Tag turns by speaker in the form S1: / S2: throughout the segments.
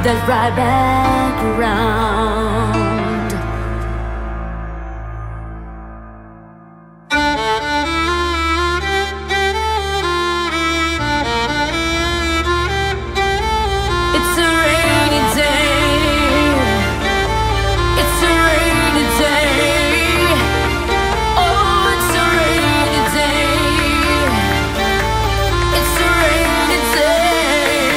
S1: that right back around. It's a rainy day. It's a rainy day. Oh, it's a rainy day. It's a rainy day.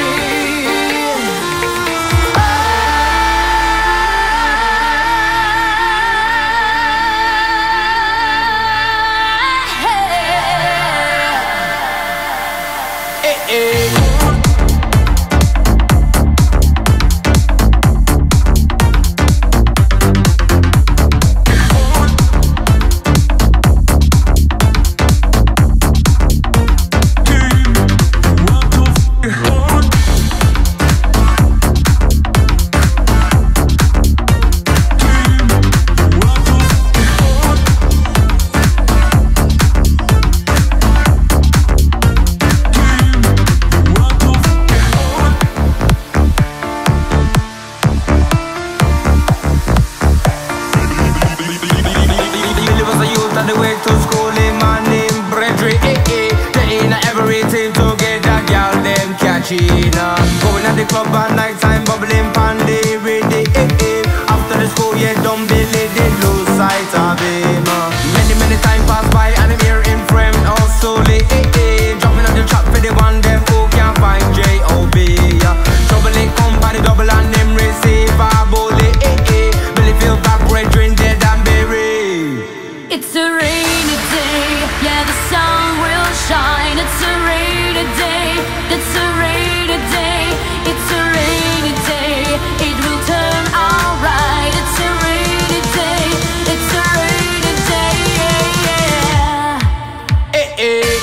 S2: The way to school in my name, Bredry, they ain't everything to get a girl, them catching going at the club at night time, bubbling pandy, ready, after the school, yeah, don't believe they lose sight of him. Many time pass by, and I'm here in frame, also late, dropping on the trap for the one, them who can't find J.O.B. Trouble it come by the double and them receive a bully, Billy feel back, Bredry, dead and buried.
S1: It's a rainy day, yeah, the sun will shine. It's a rainy day, it's a rainy day. It's a rainy day, it will turn alright. It's a rainy day, it's a rainy day, yeah, yeah.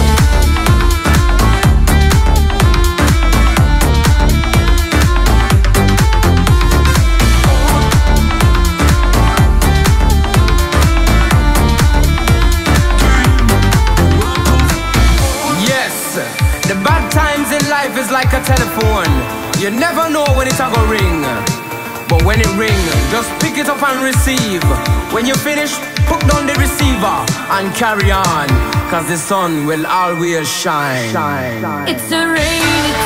S2: The bad times in life is like a telephone. You never know when it's gonna ring, but when it ring, just pick it up and receive. When you finish, put down the receiver and carry on, cause the sun will always shine.
S1: It's a rainy